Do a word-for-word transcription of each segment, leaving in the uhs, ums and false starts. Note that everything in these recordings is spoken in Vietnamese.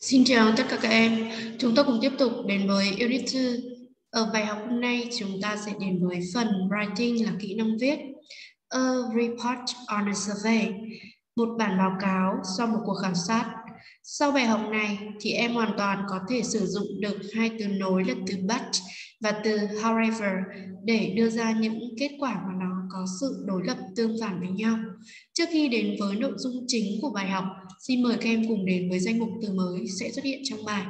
Xin chào tất cả các em, chúng ta cùng tiếp tục đến với Unit hai. Ở bài học hôm nay chúng ta sẽ đến với phần Writing là kỹ năng viết. A report on a survey, một bản báo cáo sau một cuộc khảo sát. Sau bài học này thì em hoàn toàn có thể sử dụng được hai từ nối là từ but và từ however để đưa ra những kết quả mà nó có sự đối lập tương phản với nhau. Trước khi đến với nội dung chính của bài học, xin mời các em cùng đến với danh mục từ mới sẽ xuất hiện trong bài.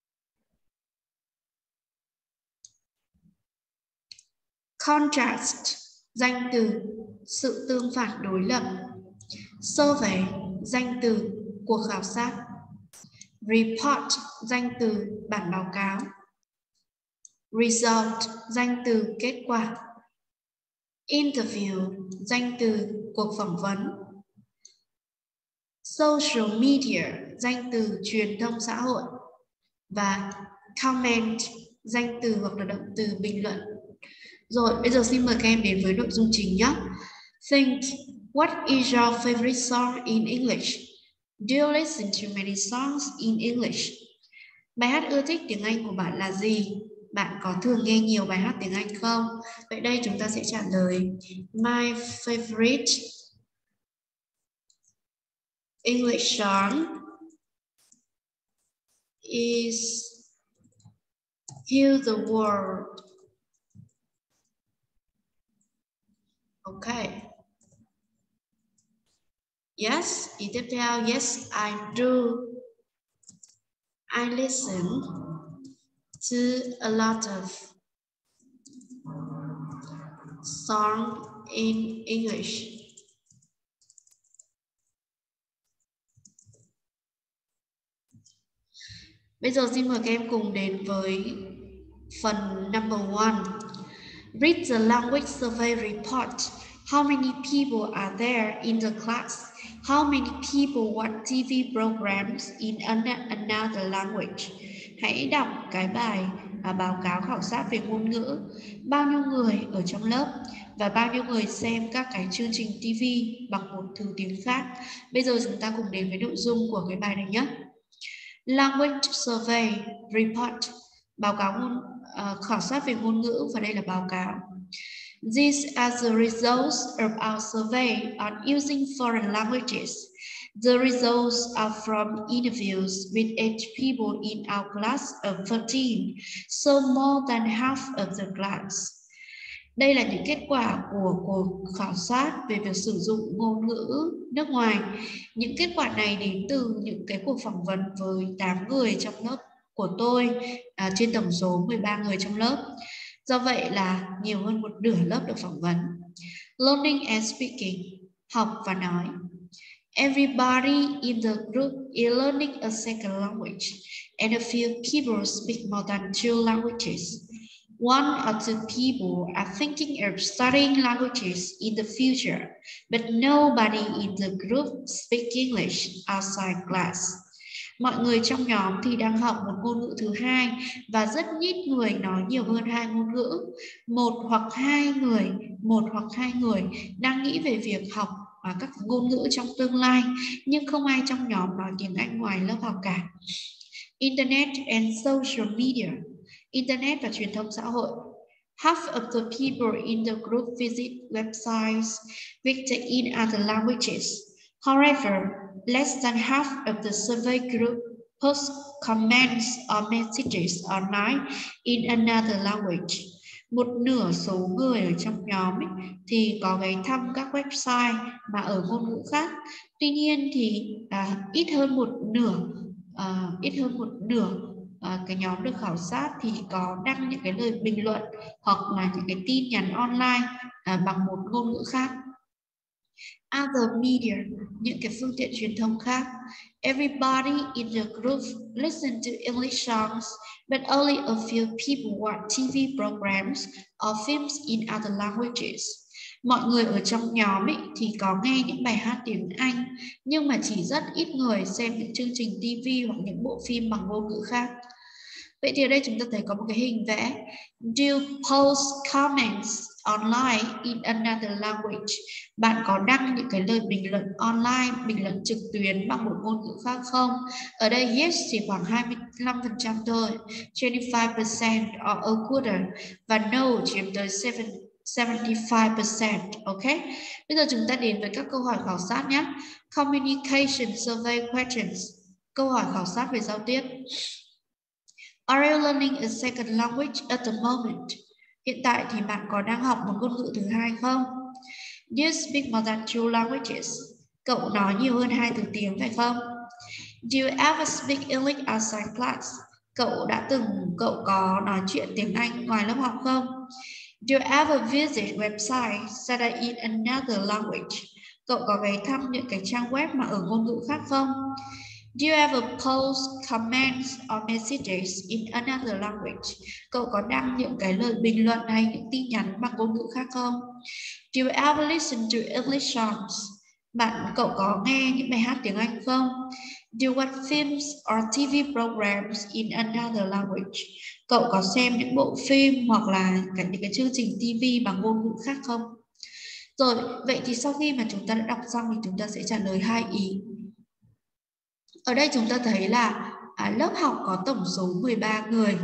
Contrast, danh từ sự tương phản đối lập. Survey, danh từ cuộc khảo sát. Report, danh từ bản báo cáo. Result, danh từ kết quả. Interview, danh từ cuộc phỏng vấn. Social media, danh từ truyền thông xã hội. Và comment, danh từ hoặc là động từ bình luận. Rồi, bây giờ xin mời các em đến với nội dung chính nhé. Think, what is your favorite song in English? Do you listen to many songs in English? Bài hát ưa thích tiếng Anh của bạn là gì? Bạn có thường nghe nhiều bài hát tiếng Anh không? Vậy đây chúng ta sẽ trả lời my favorite English song is Heal the World. Okay. Yes, ý tiếp theo. Yes, I do. I listen to a lot of songs in English. Bây giờ xin mời các em cùng đến với phần number one. Read the language survey report. How many people are there in the class? How many people watch T V programs in another language? Hãy đọc cái bài à, báo cáo khảo sát về ngôn ngữ. Bao nhiêu người ở trong lớp và bao nhiêu người xem các cái chương trình T V bằng một thứ tiếng khác. Bây giờ chúng ta cùng đến với nội dung của cái bài này nhé. Language survey report, báo cáo ngôn uh, khảo sát về ngôn ngữ, và đây là báo cáo. These are the results of our survey on using foreign languages. The results are from interviews with eight people in our class of thirteen, so more than half of the class. Đây là những kết quả của cuộc khảo sát về việc sử dụng ngôn ngữ nước ngoài. Những kết quả này đến từ những cái cuộc phỏng vấn với tám người trong lớp của tôi à, trên tổng số mười ba người trong lớp. Do vậy là nhiều hơn một nửa lớp được phỏng vấn. Learning and speaking, học và nói. Everybody in the group is learning a second language, and a few people speak more than two languages. One or two people are thinking of studying languages in the future, but nobody in the group speaks English outside class. Mọi người trong nhóm thì đang học một ngôn ngữ thứ hai và rất ít người nói nhiều hơn hai ngôn ngữ. Một hoặc hai người, một hoặc hai người đang nghĩ về việc học các ngôn ngữ trong tương lai, nhưng không ai trong nhóm nói tiếng Anh ngoài lớp học cả. Internet and social media. Internet và truyền thông xã hội. Half of the people in the group visit websites written in other languages. However, less than half of the survey group post comments or messages online in another language. Một nửa số người ở trong nhóm ấy, thì có ghé thăm các website mà ở ngôn ngữ khác. Tuy nhiên thì à, ít hơn một nửa, à, ít hơn một nửa à, cái nhóm được khảo sát thì có đăng những cái lời bình luận hoặc là những cái tin nhắn online à, bằng một ngôn ngữ khác. Other media, những cái phương tiện truyền thông khác. Everybody in the group listen to English songs, but only a few people watch T V programs or films in other languages. Mọi người ở trong nhóm ấy thì có nghe những bài hát tiếng Anh, nhưng mà chỉ rất ít người xem những chương trình T V hoặc những bộ phim bằng ngôn ngữ khác. Vậy thì ở đây chúng ta thấy có một cái hình vẽ. Do you post comments online in another language? Bạn có đăng những cái lời bình luận online, bình luận trực tuyến bằng một ngôn ngữ khác không? Ở đây yes chỉ khoảng hai mươi lăm phần trăm thôi, hai mươi lăm percent or a quarter, và no chiếm tới bảy mươi lăm percent. Ok. Bây giờ chúng ta đến với các câu hỏi khảo sát nhé. Communication survey questions. Câu hỏi khảo sát về giao tiếp. Are you learning a second language at the moment? Hiện tại thì bạn có đang học một ngôn ngữ thứ hai không? Do you speak more than two languages? Cậu nói nhiều hơn hai thứ tiếng phải không? Do you ever speak English outside class? Cậu đã từng, cậu có nói chuyện tiếng Anh ngoài lớp học không? Do you ever visit websites that are in another language? Cậu có ghé thăm những cái trang web mà ở ngôn ngữ khác không? Do you ever post comments or messages in another language? Cậu có đăng những cái lời bình luận hay những tin nhắn bằng ngôn ngữ khác không? Do you ever listen to English songs? Bạn cậu có nghe những bài hát tiếng Anh không? Do you watch films or ti vi programs in another language? Cậu có xem những bộ phim hoặc là những cái chương trình ti vi bằng ngôn ngữ khác không? Rồi, vậy thì sau khi mà chúng ta đã đọc xong thì chúng ta sẽ trả lời hai ý. Ở đây chúng ta thấy là à, lớp học có tổng số mười ba người.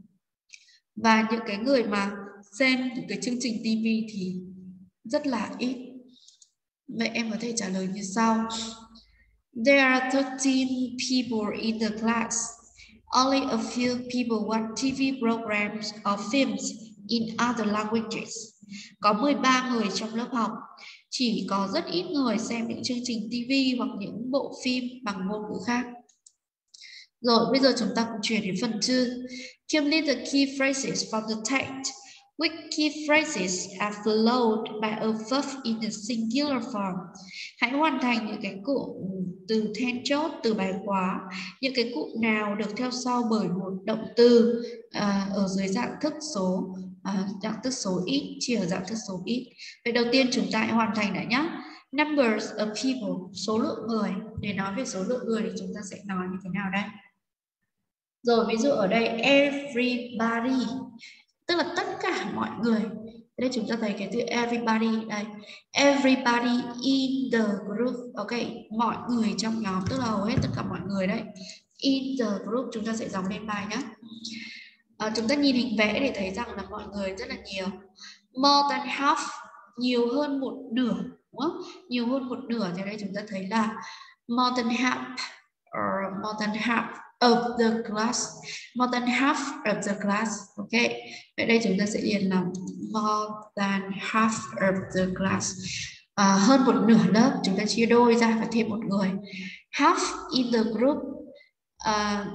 Và những cái người mà xem những cái chương trình ti vi thì rất là ít. Vậy em có thể trả lời như sau. There are thirteen people in the class. Only a few people watch ti vi programs or films in other languages. Có mười ba người trong lớp học. Chỉ có rất ít người xem những chương trình ti vi hoặc những bộ phim bằng ngôn ngữ khác. Rồi, bây giờ chúng ta cùng chuyển đến phần two. Complete the key phrases from the text. Which key phrases are followed by a verb in the singular form? Hãy hoàn thành những cái cụm từ then chốt, từ bài khóa. Những cái cụm nào được theo sau bởi một động từ à, ở dưới dạng thức số, à, dạng thức số ít, chỉ ở dạng thức số ít. Vậy đầu tiên chúng ta hãy hoàn thành đã nhé. Numbers of people, số lượng người. Để nói về số lượng người thì chúng ta sẽ nói như thế nào đây? Rồi, ví dụ ở đây everybody, tức là tất cả mọi người. Đây chúng ta thấy cái từ everybody đây. Everybody in the group. Ok, mọi người trong nhóm, tức là hầu hết tất cả mọi người đấy. In the group chúng ta sẽ dòng lên bài nhé. À, chúng ta nhìn hình vẽ để thấy rằng là mọi người rất là nhiều. More than half, nhiều hơn một nửa, đúng không? Nhiều hơn một nửa thì đây chúng ta thấy là more than half or more than half of the class. More than half of the class. Ok, vậy đây chúng ta sẽ điền là more than half of the class. À, hơn một nửa lớp, chúng ta chia đôi ra và thêm một người. Half in the group. À,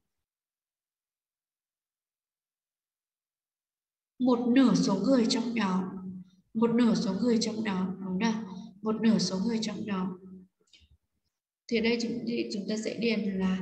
một nửa số người trong nhóm. Một nửa số người trong nhóm, đúng không? Một nửa số người trong nhóm. Thì đây chúng, chúng ta sẽ điền là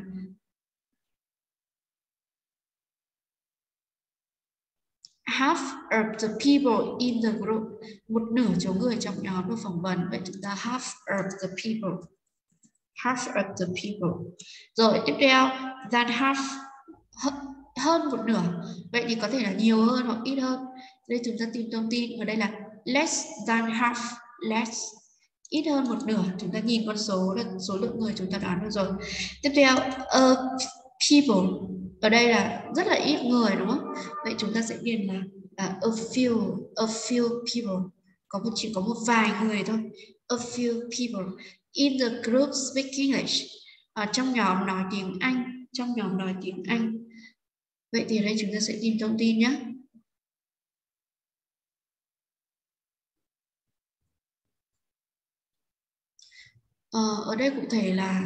half of the people in the group. Một nửa số người trong nhóm được phỏng vấn. Vậy chúng ta half of the people. Half of the people. Rồi tiếp theo, than half, hơn một nửa. Vậy thì có thể là nhiều hơn hoặc ít hơn. Đây chúng ta tìm thông tin. Ở đây là less than half. Less. Ít hơn một nửa. Chúng ta nhìn con số là số lượng người chúng ta đoán được rồi. Tiếp theo, a people. Ở đây là rất là ít người, đúng không? Vậy chúng ta sẽ điền là uh, a few, a few people. Có một chỉ có một vài người thôi. A few people in the group speak English. Ở trong nhóm nói tiếng Anh, trong nhóm nói tiếng Anh. Vậy thì ở đây chúng ta sẽ tìm thông tin nhé. Ờ, ở đây cụ thể là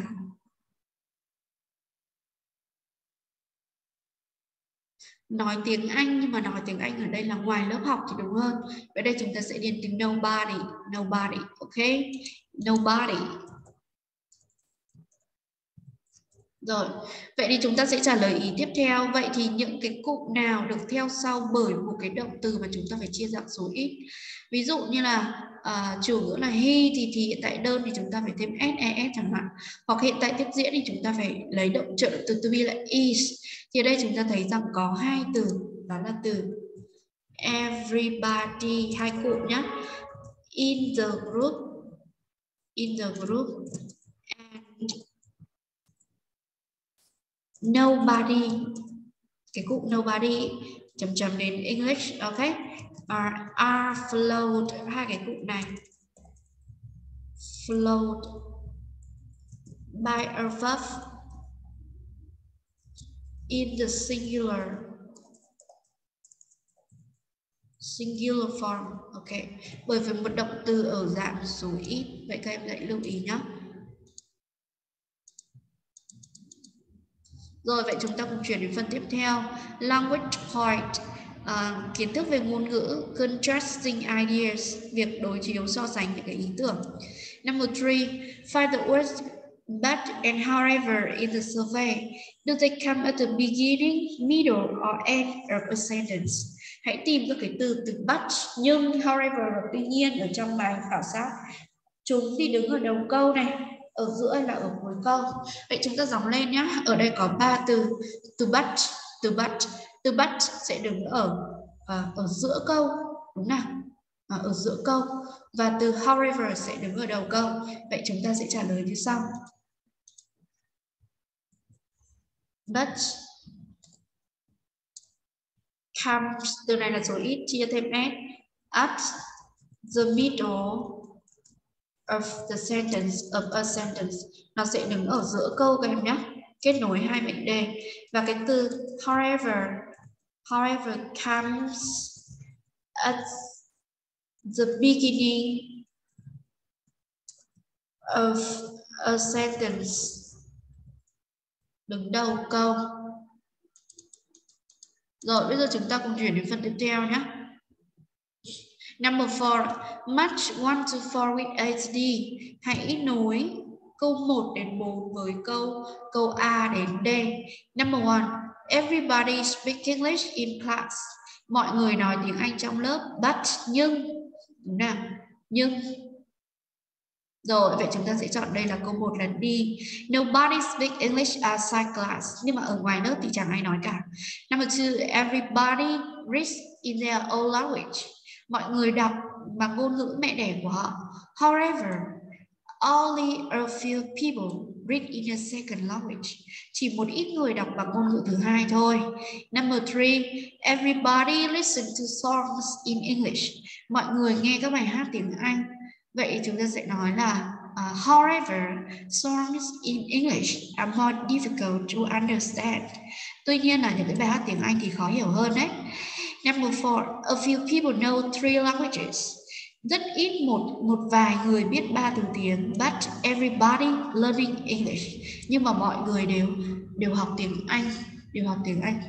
nói tiếng Anh, nhưng mà nói tiếng Anh ở đây là ngoài lớp học thì đúng hơn. Vậy đây chúng ta sẽ điền từ nobody, nobody, ok? Nobody. Rồi, vậy thì chúng ta sẽ trả lời ý tiếp theo. Vậy thì những cái cụm nào được theo sau bởi một cái động từ mà chúng ta phải chia dạng số ít? Ví dụ như là uh, chủ ngữ là he thì, thì hiện tại đơn thì chúng ta phải thêm ses chẳng hạn. Hoặc hiện tại tiếp diễn thì chúng ta phải lấy động trợ động từ to be là is. Thì ở đây chúng ta thấy rằng có hai từ, đó là từ everybody, hai cụm nhé. In the group, in the group, and nobody, cái cụm nobody chấm chấm đến English, ok, are, are flowed, hai cái cụm này flowed by a verb in the singular singular form, ok, bởi vì một động từ ở dạng số ít. Vậy các em hãy lưu ý nhé. Rồi, vậy chúng ta cùng chuyển đến phần tiếp theo, language point, uh, kiến thức về ngôn ngữ, contrasting ideas, việc đối chiếu so sánh những cái ý tưởng. Number three, find the words but and however in the survey. Do they come at the beginning, middle or end of a sentence? Hãy tìm các cái từ từ but, nhưng, however và tuy nhiên ở trong bài khảo sát. Chúng thì đứng ở đầu câu này, ở giữa hay là ở cuối câu. Vậy chúng ta dòng lên nhé. Ở đây có ba từ, từ but, từ but, từ but sẽ đứng ở uh, ở giữa câu, đúng nào? À, ở giữa câu, và từ however sẽ đứng ở đầu câu. Vậy chúng ta sẽ trả lời như sau. But comes, từ này là số ít chia thêm s, at the middle of the sentence, of a sentence, nó sẽ đứng ở giữa câu các em nhé, kết nối hai mệnh đề. Và cái từ however, however comes at the beginning of a sentence, đứng đầu câu. Rồi, bây giờ chúng ta cùng chuyển đến phần tiếp theo nhé. Number four, match one to four with H D. Hãy nối câu một đến bốn với câu câu A đến D. Number one, everybody speak English in class. Mọi người nói tiếng Anh trong lớp, but, nhưng, đúng nào? Nhưng. Rồi, vậy chúng ta sẽ chọn đây là câu một là D. Nobody speak English outside class. Nhưng mà ở ngoài lớp thì chẳng ai nói cả. Number two, everybody reads in their own language. Mọi người đọc bằng ngôn ngữ mẹ đẻ của họ. However, only a few people read in a second language. Chỉ một ít người đọc bằng ngôn ngữ thứ hai thôi. Number three, everybody listen to songs in English. Mọi người nghe các bài hát tiếng Anh. Vậy chúng ta sẽ nói là uh, however, songs in English are more difficult to understand. Tuy nhiên là những cái bài hát tiếng Anh thì khó hiểu hơn đấy. Number four, a few people know three languages. Rất ít một một vài người biết ba từ tiếng, but everybody learning English. Nhưng mà mọi người đều đều học tiếng Anh, đều học tiếng Anh.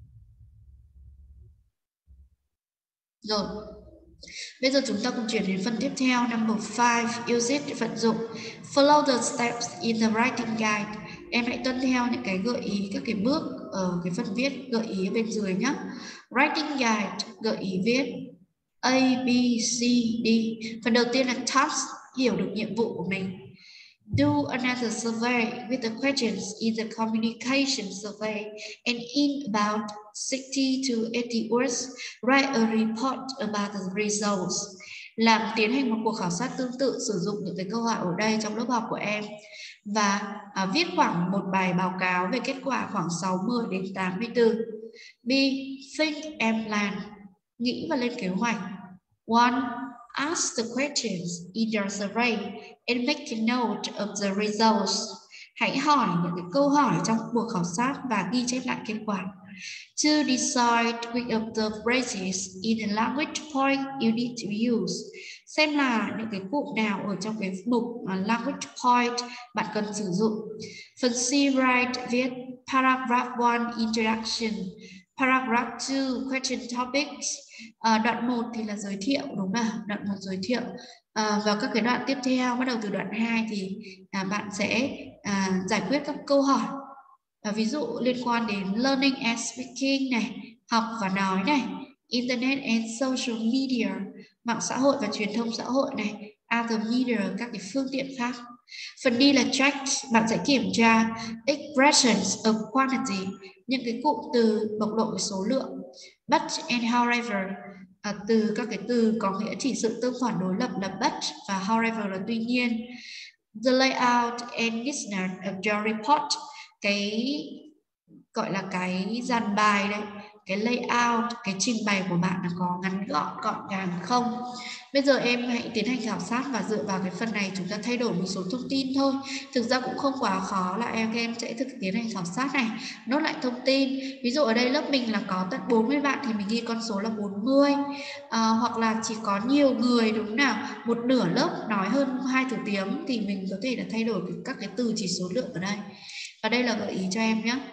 Rồi. Bây giờ chúng ta cùng chuyển đến phần tiếp theo. Number five, use it, vận dụng. Follow the steps in the writing guide. Em hãy tuân theo những cái gợi ý, các cái bước ở cái phần viết gợi ý ở bên dưới nhé. Writing guide, gợi ý viết A, B, C, D. Phần đầu tiên là task, hiểu được nhiệm vụ của mình. Do another survey with the questions in the communication survey, and in about sixty to eighty words, write a report about the results. Làm tiến hành một cuộc khảo sát tương tự, sử dụng những cái câu hỏi ở đây trong lớp học của em và à, viết khoảng một bài báo cáo về kết quả khoảng sáu mươi đến tám mươi từ. B. Think and plan, nghĩ và lên kế hoạch. One. Ask the questions in your survey and make a note of the results. Hãy hỏi những cái câu hỏi trong cuộc khảo sát và ghi chép lại kết quả. To decide which of the phrases in the language point you need to use. Xem là những cái cụm nào ở trong cái mục uh, language point bạn cần sử dụng. Phần C, write, viết paragraph one, introduction. Paragraph two, question topics. À, đoạn một thì là giới thiệu, đúng không? Đoạn một giới thiệu. À, và các cái đoạn tiếp theo bắt đầu từ đoạn hai thì à, bạn sẽ à, giải quyết các câu hỏi Và ví dụ liên quan đến learning and speaking này, học và nói này, internet and social media, mạng xã hội và truyền thông xã hội này, other media, các cái phương tiện khác. Phần D là check, bạn sẽ kiểm tra expressions of quantity, những cái cụm từ bộc lộ về số lượng. But and however, à, từ các cái từ có nghĩa chỉ sự tương phản đối lập là but và however là tuy nhiên. The layout and listener of your report, cái gọi là cái dàn bài đấy, cái layout, cái trình bày của bạn là có ngắn gọn, gọn gàng không? Bây giờ em hãy tiến hành khảo sát và dựa vào cái phần này chúng ta thay đổi một số thông tin thôi. Thực ra cũng không quá khó, là em em sẽ thực tiến hành khảo sát này, nốt lại thông tin. Ví dụ ở đây lớp mình là có tận bốn mươi bạn thì mình ghi con số là bốn mươi, à, hoặc là chỉ có nhiều người đúng không nào, một nửa lớp nói hơn hai thứ tiếng thì mình có thể là thay đổi các cái từ chỉ số lượng ở đây. Và đây là gợi ý cho em nhé.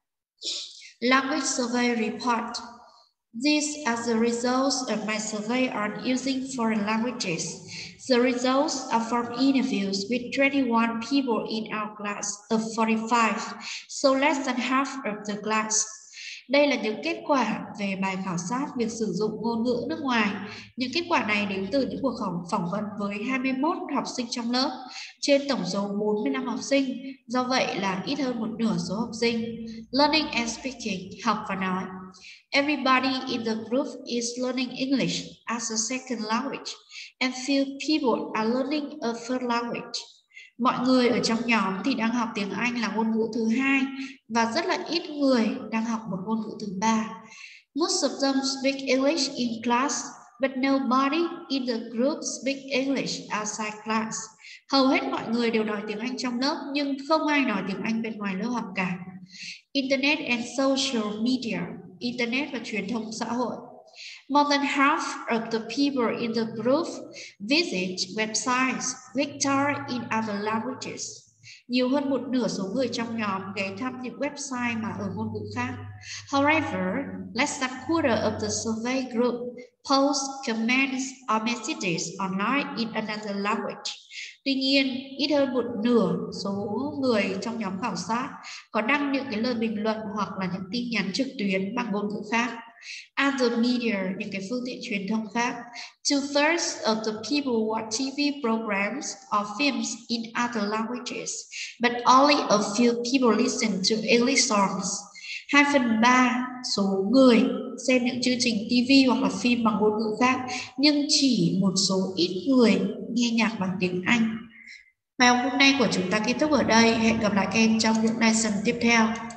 Language survey report. These are the results of my survey on using foreign languages. The results are from interviews with twenty-one people in our class of forty-five, so less than half of the class. Đây là những kết quả về bài khảo sát việc sử dụng ngôn ngữ nước ngoài. Những kết quả này đến từ những cuộc phỏng vấn với hai mươi mốt học sinh trong lớp, trên tổng số bốn mươi lăm học sinh, do vậy là ít hơn một nửa số học sinh. Learning and speaking, học và nói. Everybody in the group is learning English as a second language, and few people are learning a third language. Mọi người ở trong nhóm thì đang học tiếng Anh là ngôn ngữ thứ hai, và rất là ít người đang học một ngôn ngữ thứ ba. Most of them speak English in class, but nobody in the group speak English outside class. Hầu hết mọi người đều nói tiếng Anh trong lớp, nhưng không ai nói tiếng Anh bên ngoài lớp học cả. Internet and social media, Internet và truyền thông xã hội. More than half of the people in the group visit websites lecture in other languages. Nhiều hơn một nửa số người trong nhóm ghé thăm những website mà ở ngôn ngữ khác. However, less than quarter of the survey group post comments or messages online in another language. Tuy nhiên, ít hơn một nửa số người trong nhóm khảo sát có đăng những cái lời bình luận hoặc là những tin nhắn trực tuyến bằng ngôn ngữ khác. Other media, những cái phương tiện truyền thông khác. Two-thirds of the people watch T V programs or films in other languages, but only a few people listen to English songs. Hai phần ba số người xem những chương trình T V hoặc là phim bằng ngôn ngữ khác, nhưng chỉ một số ít người nghe nhạc bằng tiếng Anh. Bài học hôm nay của chúng ta kết thúc ở đây. Hẹn gặp lại các em trong những lesson tiếp theo.